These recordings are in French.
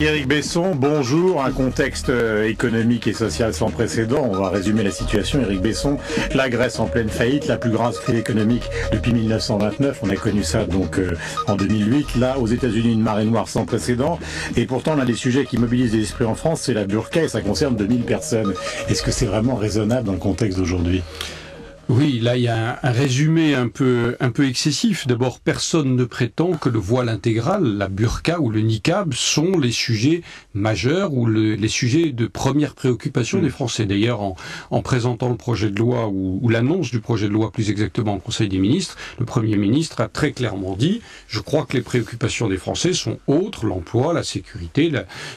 Éric Besson, bonjour. Un contexte économique et social sans précédent. On va résumer la situation. Éric Besson, la Grèce en pleine faillite, la plus grave crise économique depuis 1929. On a connu ça donc en 2008. Là, aux États-Unis, une marée noire sans précédent. Et pourtant, l'un des sujets qui mobilise les esprits en France, c'est la burqa et ça concerne 2000 personnes. Est-ce que c'est vraiment raisonnable dans le contexte d'aujourd'hui ? Oui, là il y a un résumé un peu excessif. D'abord, personne ne prétend que le voile intégral, la burqa ou le niqab sont les sujets majeurs ou les sujets de première préoccupation des Français. D'ailleurs, en présentant le projet de loi ou l'annonce du projet de loi plus exactement au Conseil des ministres, le Premier ministre a très clairement dit « Je crois que les préoccupations des Français sont autres, l'emploi, la sécurité,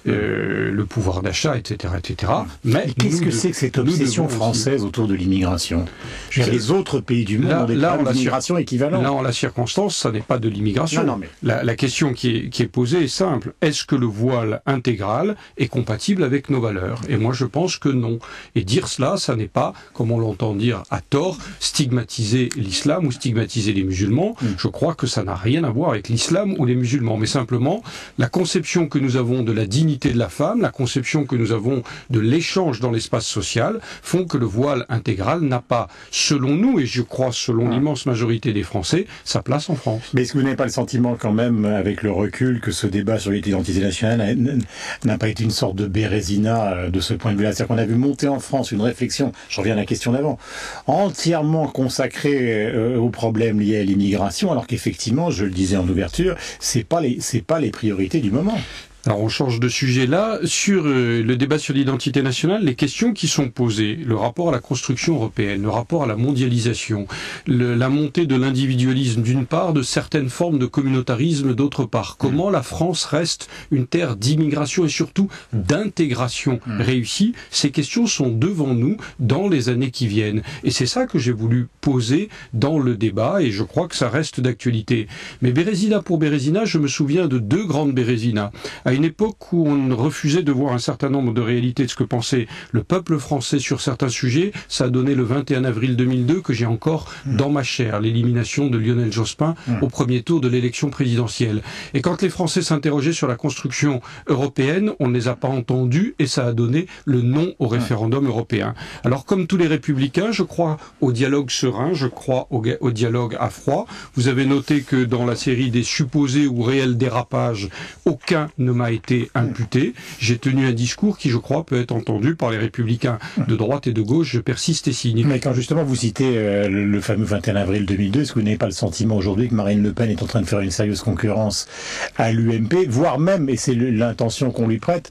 le pouvoir d'achat, etc. etc. » Mais qu'est-ce que c'est que cette obsession française autour de l'immigration ? Les autres pays du monde ont des problèmes d'immigration équivalents. Là, en la circonstance, ça n'est pas de l'immigration. Mais... La question qui est posée est simple. Est-ce que le voile intégral est compatible avec nos valeurs ? Et moi, je pense que non. Et dire cela, ça n'est pas, comme on l'entend dire à tort, stigmatiser l'islam ou stigmatiser les musulmans. Je crois que ça n'a rien à voir avec l'islam ou les musulmans. Mais simplement, la conception que nous avons de la dignité de la femme, la conception que nous avons de l'échange dans l'espace social, font que le voile intégral n'a pas, selon nous, et je crois selon l'immense majorité des Français, sa place en France. Mais est-ce que vous n'avez pas le sentiment quand même, avec le recul, que ce débat sur l'identité nationale n'a pas été une sorte de bérésina de ce point de vue-là ? C'est-à-dire qu'on a vu monter en France une réflexion, je reviens à la question d'avant, entièrement consacrée aux problèmes liés à l'immigration, alors qu'effectivement, je le disais en ouverture, c'est pas les priorités du moment. Alors on change de sujet là. Sur le débat sur l'identité nationale, les questions qui sont posées, le rapport à la construction européenne, le rapport à la mondialisation, la montée de l'individualisme d'une part, de certaines formes de communautarisme d'autre part. Comment la France reste une terre d'immigration et surtout d'intégration réussie ? Ces questions sont devant nous dans les années qui viennent. Et c'est ça que j'ai voulu poser dans le débat et je crois que ça reste d'actualité. Mais Bérésina pour Bérésina, je me souviens de deux grandes Bérésinas. À une époque où on refusait de voir un certain nombre de réalités de ce que pensait le peuple français sur certains sujets, ça a donné le 21 avril 2002 que j'ai encore dans ma chair, l'élimination de Lionel Jospin au premier tour de l'élection présidentielle. Et quand les Français s'interrogeaient sur la construction européenne, on ne les a pas entendus et ça a donné le non au référendum européen. Alors comme tous les républicains, je crois au dialogue serein, je crois au dialogue à froid. Vous avez noté que dans la série des supposés ou réels dérapages, aucun ne m'a été imputé. J'ai tenu un discours qui, je crois, peut être entendu par les républicains de droite et de gauche. Je persiste et signe. Mais quand justement vous citez le fameux 21 avril 2002, est-ce que vous n'avez pas le sentiment aujourd'hui que Marine Le Pen est en train de faire une sérieuse concurrence à l'UMP, voire même, et c'est l'intention qu'on lui prête,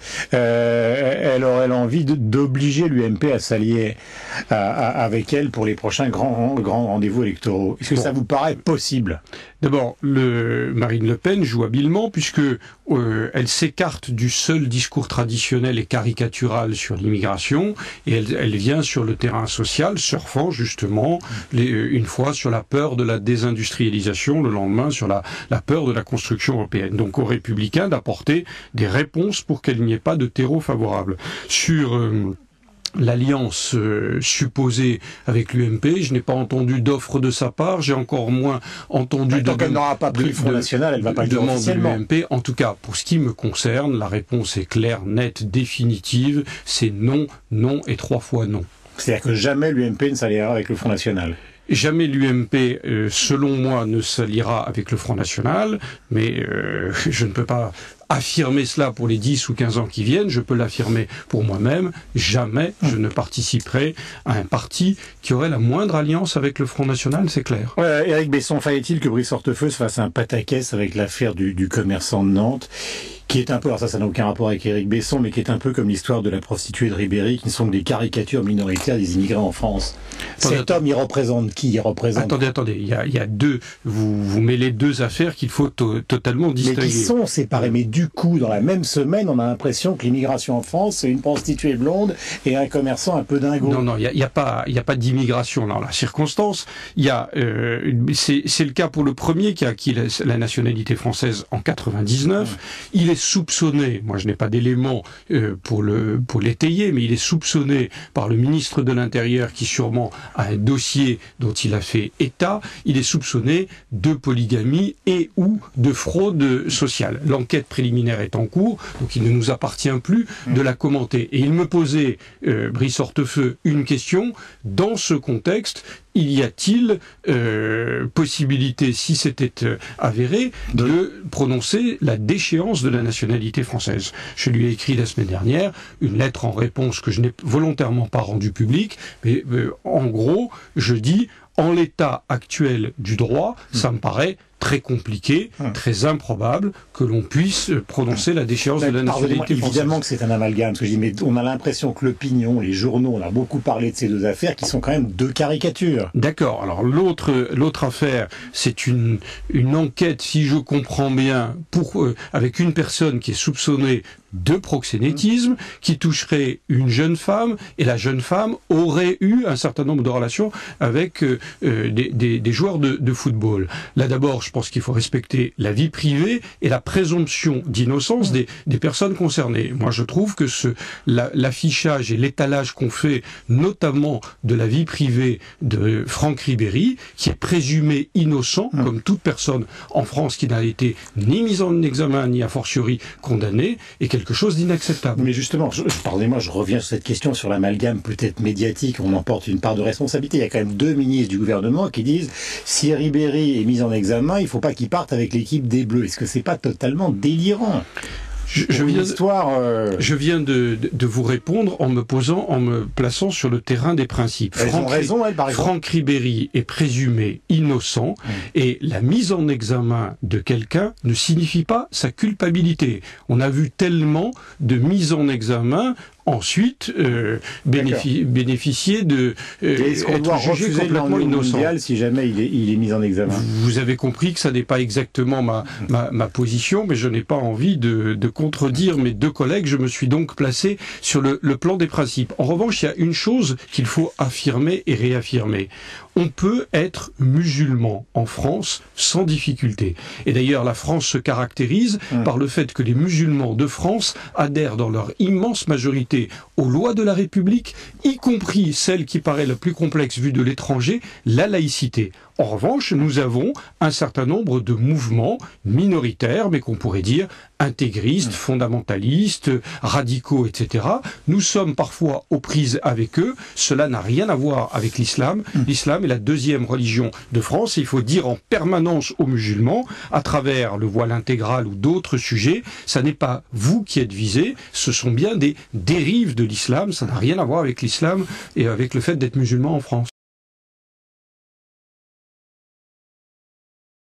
elle aurait l'envie d'obliger l'UMP à s'allier avec elle pour les prochains grands rendez-vous électoraux. Est-ce que ça vous paraît possible ? D'abord, Marine Le Pen joue habilement puisque elle s'écarte du seul discours traditionnel et caricatural sur l'immigration et elle vient sur le terrain social, surfant justement une fois sur la peur de la désindustrialisation, le lendemain sur la peur de la construction européenne. Donc aux Républicains d'apporter des réponses pour qu'il n'y ait pas de terreau favorable. Sur l'alliance supposée avec l'UMP, je n'ai pas entendu d'offre de sa part, j'ai encore moins entendu tant qu'elle n'aura pas pris le Front National, elle va pas le dire officiellement. De l'UMP. En tout cas, pour ce qui me concerne, la réponse est claire, nette, définitive, c'est non, non et 3 fois non. C'est-à-dire que jamais l'UMP ne s'alliera avec le Front National. Jamais l'UMP, selon moi, ne s'alliera avec le Front National, mais je ne peux pas affirmer cela pour les 10 ou 15 ans qui viennent, je peux l'affirmer pour moi-même, jamais je ne participerai à un parti qui aurait la moindre alliance avec le Front National, c'est clair. Éric Besson, fallait-il que Brice Hortefeux se fasse un pataquès avec l'affaire du commerçant de Nantes, qui est un peu, alors ça n'a aucun rapport avec Éric Besson, mais qui est un peu comme l'histoire de la prostituée de Ribéry, qui ne sont que des caricatures minoritaires des immigrés en France. Cet homme, il représente qui ? Il représente... Attendez, il y a deux, vous mêlez deux affaires qu'il faut totalement distinguer. Mais qui sont séparées, mais du coup, dans la même semaine, on a l'impression que l'immigration en France, c'est une prostituée blonde et un commerçant un peu dingo. Non, il y a pas d'immigration dans la circonstance. Il y a, c'est le cas pour le premier qui a acquis la nationalité française en 99. Il est soupçonné, moi je n'ai pas d'éléments pour l'étayer, mais il est soupçonné par le ministre de l'Intérieur qui sûrement a un dossier dont il a fait état, il est soupçonné de polygamie et ou de fraude sociale. L'enquête préliminaire préliminaire est en cours, donc il ne nous appartient plus de la commenter. Et il me posait, Brice Hortefeux, une question. Dans ce contexte, y a-t-il possibilité, si c'était avéré, de prononcer la déchéance de la nationalité française? Je lui ai écrit la semaine dernière une lettre en réponse que je n'ai volontairement pas rendue publique, mais en gros, je dis, en l'état actuel du droit, ça me paraît très compliqué, très improbable que l'on puisse prononcer la déchéance de la nationalité française. Évidemment que c'est un amalgame, ce que je dis, mais on a l'impression que l'opinion, les journaux, on a beaucoup parlé de ces deux affaires qui sont quand même deux caricatures. D'accord. Alors l'autre affaire, c'est une enquête, si je comprends bien, avec une personne qui est soupçonnée de proxénétisme, qui toucherait une jeune femme, et la jeune femme aurait eu un certain nombre de relations avec des joueurs de football. Là d'abord, je pense qu'il faut respecter la vie privée et la présomption d'innocence des personnes concernées. Moi, je trouve que l'affichage et l'étalage qu'on fait, notamment de la vie privée de Franck Ribéry, qui est présumé innocent, comme toute personne en France qui n'a été ni mise en examen, ni a fortiori condamnée, est quelque chose d'inacceptable. Mais justement, pardonnez-moi, je reviens sur cette question sur l'amalgame peut-être médiatique, on en porte une part de responsabilité. Il y a quand même deux ministres du gouvernement qui disent si Ribéry est mis en examen, il ne faut pas qu'il parte avec l'équipe des Bleus. Est-ce que c'est pas totalement délirant ? Je viens de vous répondre en me plaçant sur le terrain des principes. Franck Ribéry est présumé innocent et la mise en examen de quelqu'un ne signifie pas sa culpabilité. On a vu tellement de mise en examen ensuite bénéficier être jugé complètement innocent. Si jamais il est mis en examen. Vous avez compris que ça n'est pas exactement ma position, mais je n'ai pas envie de contredire mes deux collègues. Je me suis donc placé sur le plan des principes. En revanche, il y a une chose qu'il faut affirmer et réaffirmer. On peut être musulman en France sans difficulté. Et d'ailleurs, la France se caractérise par le fait que les musulmans de France adhèrent dans leur immense majorité aux lois de la République, y compris celle qui paraît la plus complexe vue de l'étranger, la laïcité. En revanche, nous avons un certain nombre de mouvements minoritaires, mais qu'on pourrait dire intégristes, fondamentalistes, radicaux, etc. Nous sommes parfois aux prises avec eux. Cela n'a rien à voir avec l'islam. L'islam est la deuxième religion de France. Et il faut dire en permanence aux musulmans, à travers le voile intégral ou d'autres sujets, ça n'est pas vous qui êtes visés, ce sont bien des dérives de l'islam. Ça n'a rien à voir avec l'islam et avec le fait d'être musulman en France.